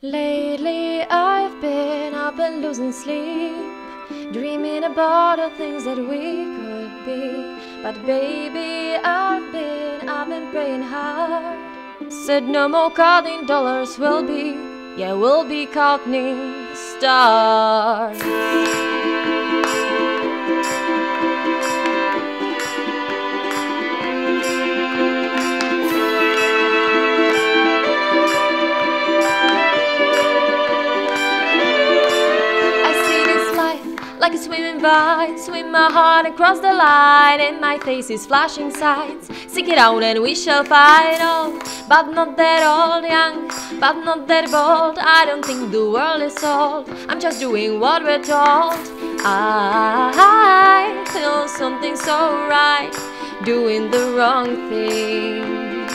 Lately I've been up and losing sleep, dreaming about the things that we could be. But baby, I've been praying hard. Said no more counting dollars, we'll be counting stars. Like a swimming vine, swim my heart across the line, and my face is flashing signs. Seek it out and we shall find old, but not that old, young, but not that bold. I don't think the world is old, I'm just doing what we're told. I feel something so right, doing the wrong thing.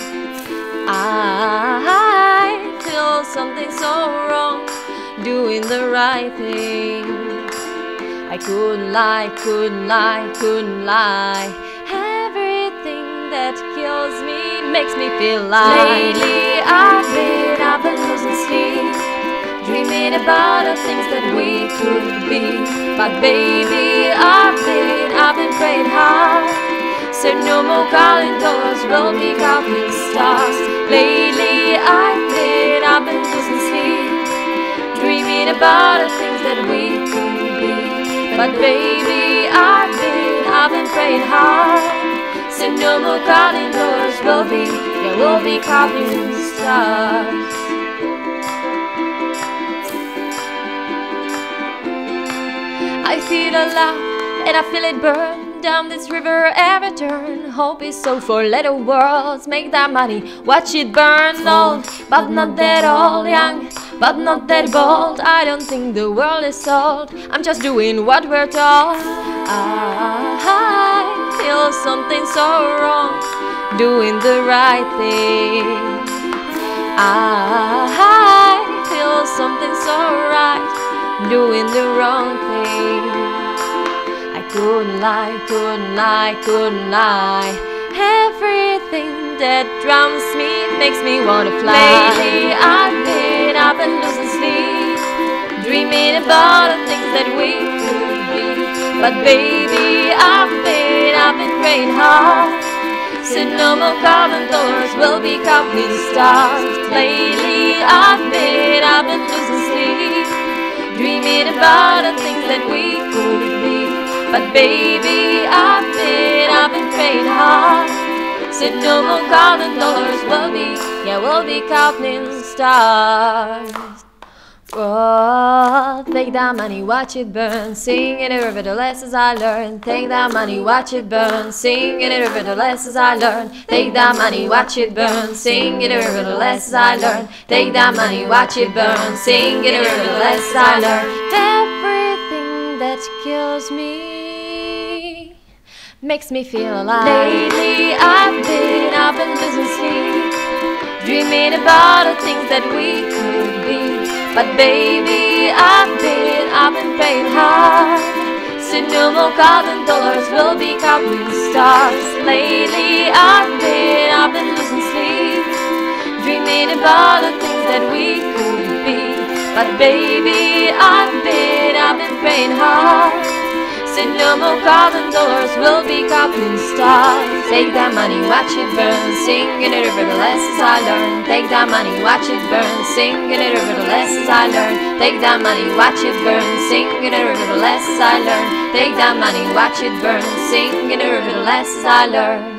I feel something so wrong, doing the right thing. I couldn't lie, couldn't lie, couldn't lie. Everything that kills me makes me feel alive. Lately I've been up and losing sleep, dreaming about the things that we could be. But baby, I've been praying hard. Said no more calling doors, we'll be counting stars. Lately I've been up and losing sleep, dreaming about the things that we could be. But baby, I've been praying hard. Said no more calling doors, we'll be counting stars. I feel alive and I feel it burn down this river every turn. Hope is so for little worlds, make that money, watch it burn. Old, but not that old, young, but not that bold. I don't think the world is sold, I'm just doing what we're told. I feel something so wrong, doing the right thing. I feel something so right, doing the wrong thing. I couldn't lie, couldn't lie, couldn't lie. Everything that drowns me makes me wanna fly. Lately I've been up and losing sleep, dreaming about the things that we could be. But baby, I've been praying hard. Said no more calling doors, we'll be counting stars. Lately I've been losing sleep, dreaming about the things that we could be. But baby, I've been praying hard. Said no more calling dollars, we'll be counting stars. Oh, take that money, watch it burn, sing in the river the lessons I learned. Take that money, watch it burn, sing in the river the lessons I learned. Take that money, watch it burn, sing in the river the lessons I learned. Take that money, watch it burn, sing in the river the lessons I learned. Everything that kills me makes me feel alive. Lately I've been up and losing sleep, dreaming about the things that we could be. But baby, I've been praying hard. Said no more calling dollars, we'll be counting stars. Lately I've been losing sleep, dreaming about the things that we could be. But baby, I've been praying hard. Said no more calling dollars, we'll be counting stars. Take that money, watch it burn, sing in the river the lessons I learned. Take that money, watch it burn, sing in the river the lessons I learned. Take that money, watch it burn, sing in the river the lessons I learned. Take that money, watch it burn, sing in the river the lessons I learned.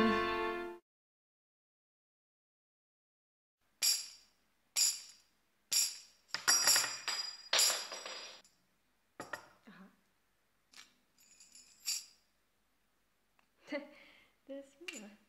This